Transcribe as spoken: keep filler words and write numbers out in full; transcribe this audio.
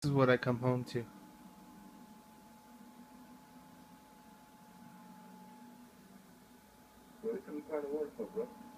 This is what I come home to. What kind of work, bro?